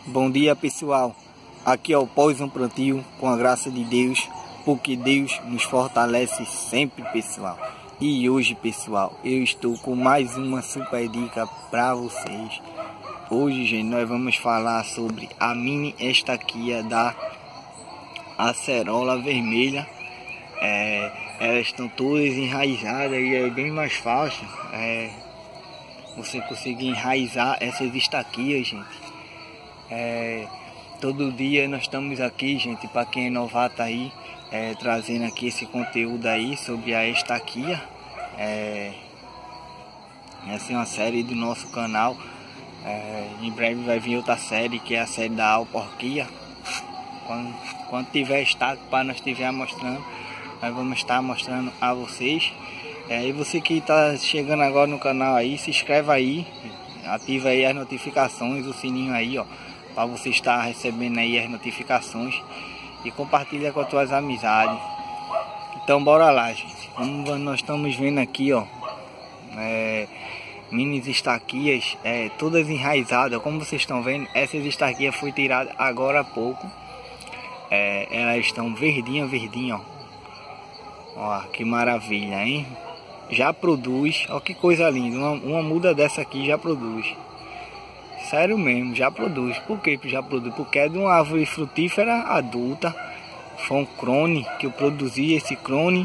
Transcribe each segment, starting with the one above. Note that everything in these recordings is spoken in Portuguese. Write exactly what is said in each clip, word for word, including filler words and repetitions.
Bom dia, pessoal. Aqui é o pós um plantio com a graça de Deus, porque Deus nos fortalece sempre, pessoal. E hoje, pessoal, eu estou com mais uma super dica para vocês. Hoje, gente, nós vamos falar sobre a mini estaquia da acerola vermelha. É, elas estão todas enraizadas e é bem mais fácil é, você conseguir enraizar essas estaquias, gente. É, todo dia nós estamos aqui, gente, para quem é novato aí, é, trazendo aqui esse conteúdo aí sobre a estaquia. É, essa é uma série do nosso canal. É, em breve vai vir outra série, que é a série da alporquia. Quando, quando tiver estaca para nós estiver mostrando, nós vamos estar mostrando a vocês. É, e você que está chegando agora no canal aí, se inscreve aí, ativa aí as notificações, o sininho aí, ó, para você estar recebendo aí as notificações e compartilha com as tuas amizades. Então bora lá, gente. Como nós estamos vendo aqui, ó, é, mini estaquias, é, todas enraizadas. Como vocês estão vendo, essas estaquias foi tirada agora há pouco. É, elas estão verdinha, verdinha, ó. Ó, que maravilha, hein? Já produz, ó, que coisa linda. Uma, uma muda dessa aqui já produz. Sério mesmo, já produz. Por que já produz? Porque é de uma árvore frutífera adulta. Foi um clone que eu produzi, esse clone.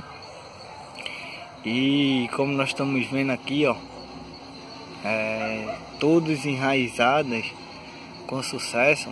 E como nós estamos vendo aqui, ó, é, todas enraizadas com sucesso.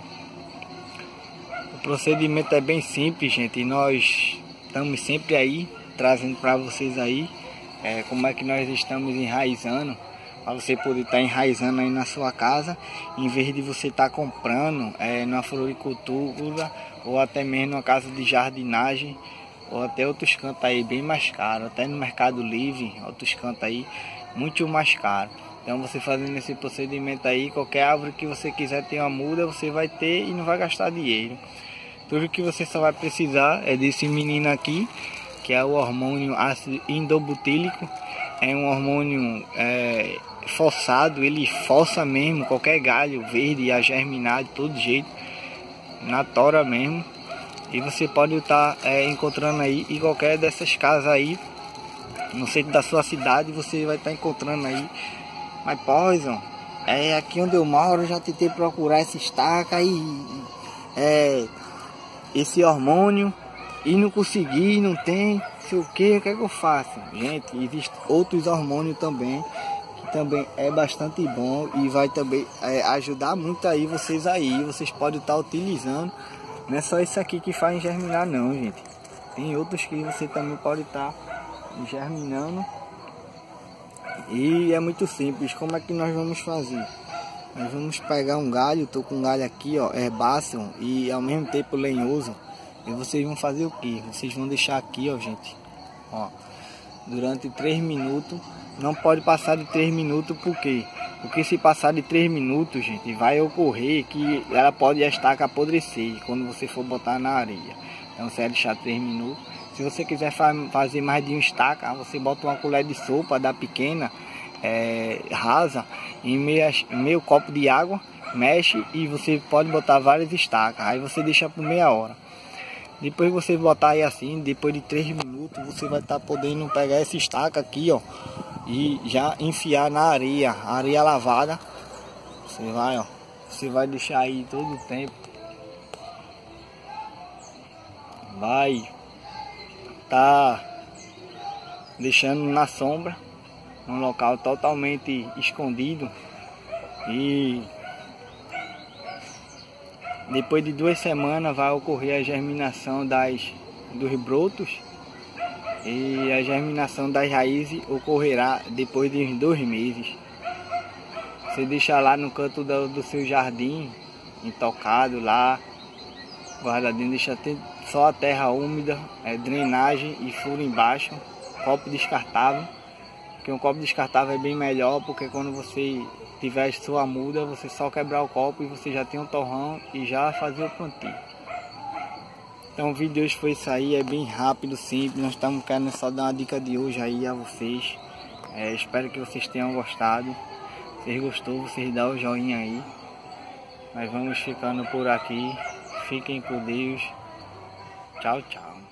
O procedimento é bem simples, gente. E nós estamos sempre aí trazendo para vocês aí é, como é que nós estamos enraizando, para você poder estar tá enraizando aí na sua casa, em vez de você estar tá comprando é, na floricultura ou até mesmo na casa de jardinagem ou até outros cantos aí bem mais caro, até no Mercado Livre, outros cantos aí muito mais caro. Então você fazendo esse procedimento aí, qualquer árvore que você quiser ter uma muda, você vai ter e não vai gastar dinheiro. Tudo que você só vai precisar é desse menino aqui, que é o hormônio ácido indobutílico. É um hormônio é, forçado, ele força mesmo qualquer galho verde a germinar de todo jeito, na tora mesmo. E você pode estar é, encontrando aí em qualquer dessas casas aí, no centro da sua cidade, você vai estar encontrando aí. Mas poison, é aqui onde eu moro, eu já tentei procurar essa estaca e é, esse hormônio e não consegui, não tem, sei o que, o que é que eu faço? Gente, existem outros hormônios também, que também é bastante bom e vai também é, ajudar muito aí vocês aí, vocês podem estar utilizando. Não é só isso aqui que faz germinar não, gente. Tem outros que você também pode estar germinando. E é muito simples. Como é que nós vamos fazer? Nós vamos pegar um galho, tô com um galho aqui, ó, herbáceo e ao mesmo tempo lenhoso. E vocês vão fazer o que? Vocês vão deixar aqui, ó, gente, ó, durante três minutos. Não pode passar de três minutos, por quê? Porque se passar de três minutos, gente, vai ocorrer que ela pode a estaca apodrecer quando você for botar na areia. Então você vai deixar três minutos. Se você quiser fa fazer mais de uma estaca, você bota uma colher de sopa da pequena, é, rasa, em meio, meio copo de água, mexe e você pode botar várias estacas. Aí você deixa por meia hora. Depois você botar aí assim, depois de três minutos, você vai estar tá podendo pegar essa estaca aqui, ó, e já enfiar na areia, areia lavada. Você vai, ó, você vai deixar aí todo o tempo. Vai tá deixando na sombra, num local totalmente escondido. E depois de duas semanas vai ocorrer a germinação das, dos brotos. E a germinação das raízes ocorrerá depois de uns dois meses. Você deixa lá no canto do, do seu jardim, intocado lá, guardadinho, deixa ter só a terra úmida, é, drenagem e furo embaixo, copo descartável. Porque um copo descartável é bem melhor, porque quando você tiver sua muda, você só quebrar o copo e você já tem um torrão e já fazer o plantio. Então o vídeo de hoje foi isso aí, é bem rápido, simples. Nós estamos querendo só dar uma dica de hoje aí a vocês. É, espero que vocês tenham gostado. Se vocês gostou, vocês dão o joinha aí. Nós vamos ficando por aqui. Fiquem com Deus. Tchau, tchau.